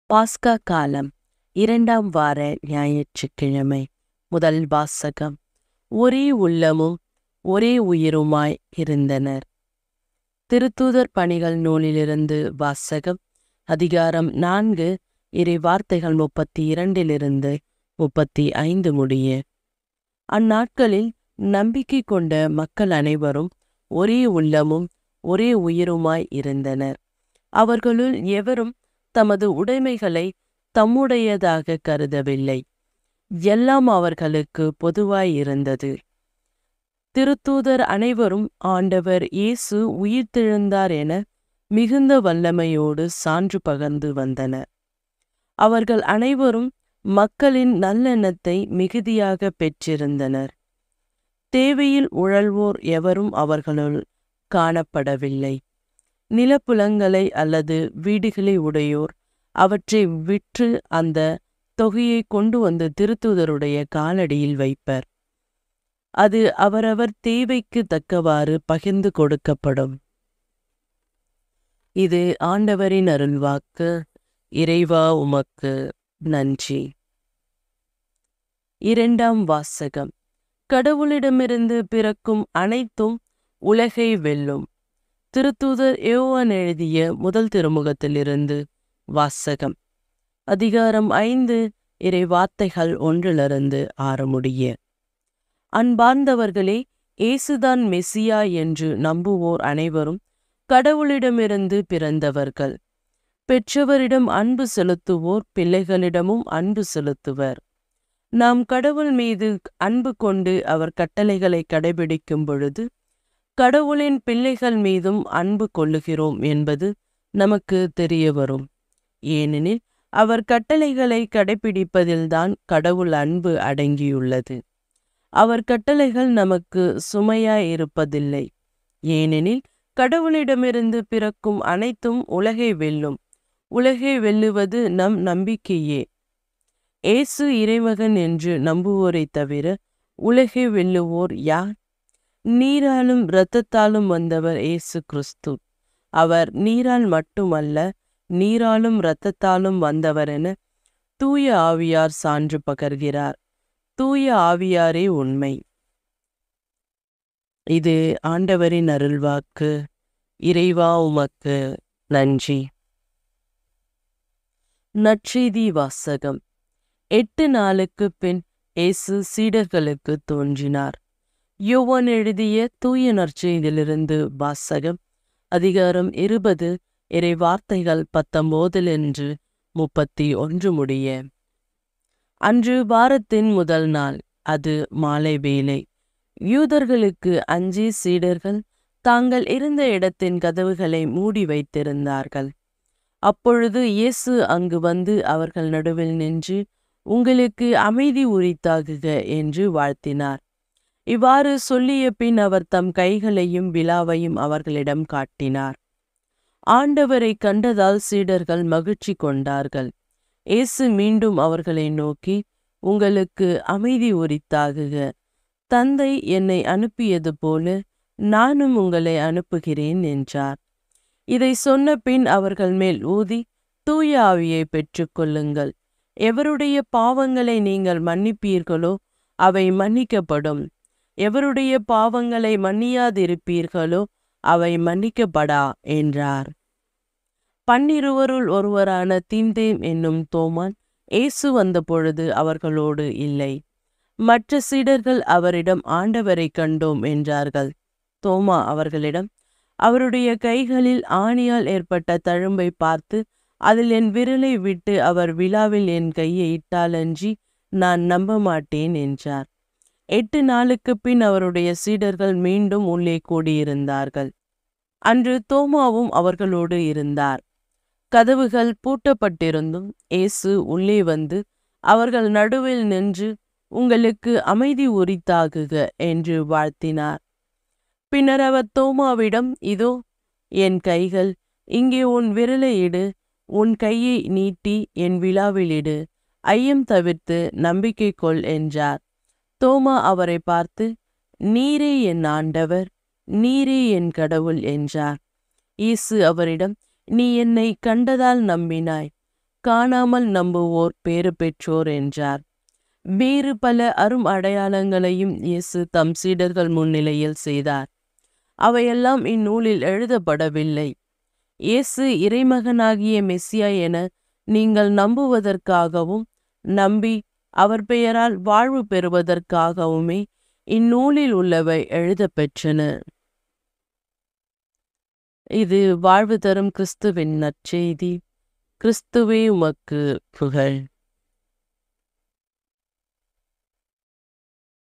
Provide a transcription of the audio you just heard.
பாஸ்கா காலம் 2ஆம் வார ஞாயிற்றுக்கிழமை. முதல் வாசகம். ஒரே உள்ளமும் ஒரே உயிருமாய் இருந்தனர். திருத்தூதர் பணிகள் நூலிலிருந்து வாசகம். அதிகாரம் 4, இறை வார்த்தைகள் 32 35 முடிய. அந்நாட்களில் நம்பிக்கை கொண்ட மக்கள் அனைவரும் ஒரே உள்ளமும் ஒரே உயிருமாய் இருந்தனர். அவர்களுள் எவரும் தமது உடைமைகளை தம்முடையதாக கருதவில்லை. எல்லாம் அவர்களுக்கு பொதுவாய் இருந்தது. திருத்தூதர் அனைவரும் ஆண்டவர் இயேசு உயிர்த்தெழுந்தார் என மிகுந்த வல்லமையோடு சான்று பகர்ந்து வந்தனர். அவர்கள் அனைவரும் மக்களின் நல்லெண்ணத்தை மிகுதியாக பெற்றிருந்தனர். தேவையில் உழல்வோர் எவரும் அவர்களுள் காணப்படவில்லை. நிலப்புலங்களை அல்லது வீடுகளை உடையோர் அவற்றை விற்று அந்த தொகையை கொண்டு வந்து திருத்தூதருடைய காலடியில் வைப்பர். அது அவரவர் தேவைக்கு தக்கவாறு பகிர்ந்து கொடுக்கப்படும். இது ஆண்டவரின் அருள்வாக்கு. இறைவா உமக்கு நன்றி. 2ஆம் வாசகம். கடவுளிடமிருந்து பிறக்கும் அனைத்தும் உலகை வெல்லும். திருத்தூதர் யோவான் எழுதிய முதல் திருமுகத்திலிருந்து வாசகம். அதிகாரம் 5, இறை வார்த்தைகள் 1-6 முடிய. அன்பார்ந்தவர்களே, இயேசுதான் மெசியா என்று நம்புவோர் அனைவரும் கடவுளிடமிருந்து பிறந்தவர்கள். பெற்றவரிடம் அன்பு செலுத்துவோர் பிள்ளைகளிடமும் அன்பு செலுத்துவர். நாம் கடவுள் மீது அன்பு கொண்டு அவர் கட்டளைகளை கடைபிடிக்கும் பொழுது கடவுளின் பிள்ளைகள் மீதும் அன்பு கொள்ளுகிறோம் என்பது நமக்கு தெரிய வரும். ஏனெனில் அவர் கட்டளைகளை கடைபிடிப்பதில்தான் கடவுள் அன்பு அடங்கியுள்ளது. அவர் கட்டளைகள் நமக்கு சுமையாய் இருப்பதில்லை. ஏனெனில் கடவுளிடமிருந்து பிறக்கும் அனைத்தும் உலகை வெல்லும். உலகை வெல்லுவது நம் நம்பிக்கையே. இயேசு இறைமகன் என்று நம்புவோரை தவிர உலகை வெல்லுவோர் யார்? நீராலும் இரத்தத்தாலும் வந்தவர் இயேசு கிறிஸ்து. அவர் நீரால் மட்டுமல்ல, நீராலும் இரத்தத்தாலும் வந்தவர் என தூய ஆவியார் சான்று பகர்கிறார். தூய ஆவியாரே உண்மை. இது ஆண்டவரின் அருள்வாக்கு. இறைவா உமக்கு நன்றி. நற்செய்தி வாசகம். 8 நாளுக்கு பின் இயேசு சீடர்களுக்கு தோன்றினார். யோவான் எழுதிய தூய நற்செய்தியிலிருந்து வாசகம். அதிகாரம் 20, இறை வார்த்தைகள் 19-31 முடிய. அன்று வாரத்தின் முதல் நாள். அது மாலை வேளை. யூதர்களுக்கு அஞ்சி சீடர்கள் தாங்கள் இருந்த இடத்தின் கதவுகளை மூடி வைத்திருந்தார்கள். அப்பொழுது இயேசு அங்கு வந்து அவர்கள் நடுவில் நின்று, உங்களுக்கு அமைதி உரித்தாகுக என்று வாழ்த்தினார். இவ்வாறு சொல்லிய பின் அவர் தம் கைகளையும் விலாவையும் அவர்களிடம் காட்டினார். ஆண்டவரை கண்டதால் சீடர்கள் மகிழ்ச்சி கொண்டார்கள். இயேசு மீண்டும் அவர்களை நோக்கி, உங்களுக்கு அமைதி உரித்தாகுக. தந்தை என்னை அனுப்பியது போல நானும் உங்களை அனுப்புகிறேன் என்றார். இதை சொன்ன பின் அவர்கள் மேல் ஊதி, தூய ஆவியை பெற்றுக்கொள்ளுங்கள். எவருடைய பாவங்களை நீங்கள் மன்னிப்பீர்களோ அவை மன்னிக்கப்படும். எவருடைய பாவங்களை மன்னியாதிருப்பீர்களோ அவை மன்னிக்கப்படா என்றார். 12 ஒருவரான தீந்தேம் என்னும் தோமான் இயேசு வந்த பொழுது அவர்களோடு இல்லை. மற்ற சீடர்கள் அவரிடம் ஆண்டவரை கண்டோம் என்றார்கள். தோமா அவர்களிடம், அவருடைய கைகளில் ஆணியால் ஏற்பட்ட தழும்பை பார்த்து அதில் என் விரலை விட்டு அவர் விலாவில் என் கையை இட்டாலன்றி நான் நம்ப மாட்டேன் என்றார். 8 நாளுக்கு பின் அவருடைய சீடர்கள் மீண்டும் உள்ளே கூடியிருந்தார்கள். அன்று தோமாவும் அவர்களோடு இருந்தார். கதவுகள் பூட்டப்பட்டிருந்தும் இயேசு உள்ளே வந்து அவர்கள் நடுவில் நின்று, உங்களுக்கு அமைதி உரித்தாகுக என்று வாழ்த்தினார். பின்னர் அவர் தோமாவிடம், இதோ என் கைகள், இங்கே உன் விரலை இடு, உன் கையை நீட்டி என் விலாவில் இடு, ஐயம் தவிர்த்து நம்பிக்கை கொள் என்றார். தோமா அவரை பார்த்து, நீரே என் ஆண்டவர், நீரே என் கடவுள் என்றார். இயேசு அவரிடம், நீ என்னை கண்டதால் நம்பினாய். காணாமல் நம்புவோர் பேறு பெற்றோர் என்றார். வேறு பல அரும் அடையாளங்களையும் இயேசு தம் சீடர்கள் முன்னிலையில் செய்தார். அவையெல்லாம் இந்நூலில் எழுதப்படவில்லை. இயேசு இறைமகனாகிய மெசியா என நீங்கள் நம்புவதற்காகவும் நம்பி அவர் பெயரால் வாழ்வு பெறுவதற்காகவுமே இந்நூலில் உள்ளவை எழுதப்பெற்றன. இது வாழ்வு தரும் கிறிஸ்துவின் நற்செய்தி. கிறிஸ்துவே உமக்கு புகழ்.